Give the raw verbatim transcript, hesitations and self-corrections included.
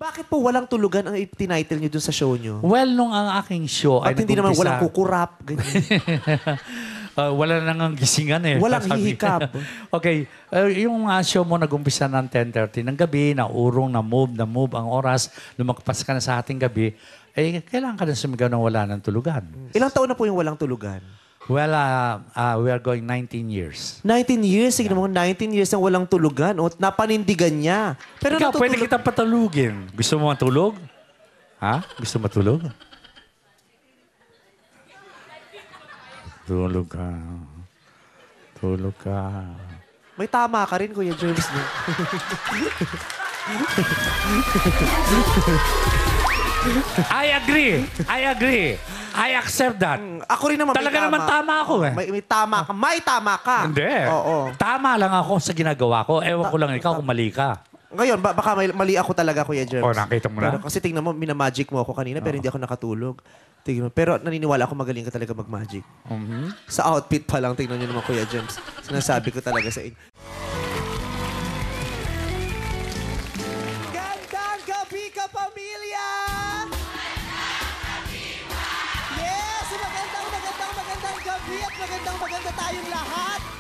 Bakit po walang tulugan ang itinitle niyo dun sa show niyo? Well, nung ang aking show At ay hindi naman nag-umpisa- walang kukurap, ganyan. Uh, wala nang ang gisingan eh. Walang Sabi. hihikab. Okay. Uh, yung uh, show mo nag-umpisa ng ten thirty ng gabi, na urong, na move, na move ang oras, lumagpas ka na sa ating gabi, eh, kailangan ka na sumigaw ng wala ng tulugan. Ilang taon na po yung walang tulugan? Well, uh, uh, we are going nineteen years. nineteen years. Sige naman, nineteen years ang walang tulugan. O, napanindigan niya. Pero Ikaw, pwede natutulog- kita patulugin. Gusto mo matulog? Ha? Gusto matulog? Tulog ka. Tulog ka. May tama ka rin, Kuya James. No? I agree. I agree. I accept that. Ako rin naman Talaga may tama. naman tama ako eh. May, may tama ka. May tama ka. Hindi. Oo. Tama lang ako sa ginagawa ko. Ewan ko lang ikaw kung mali ka. Ngayon, ba- baka may, mali ako talaga, Kuya James. Oh, nakita mo na? Pero kasi tingnan mo, minamagic mo ako kanina, pero hindi ako nakatulog. Tingnan mo. Pero naniniwala ako magaling ka talaga mag-magic. Mhm. Sa outfit pa lang, tingnan niyo naman, Kuya James. Sinasabi ko talaga sa inyo. Gandang gabi ka, pamilya! Yes! Magandang, magandang, magandang gabi at magandang, maganda tayong lahat.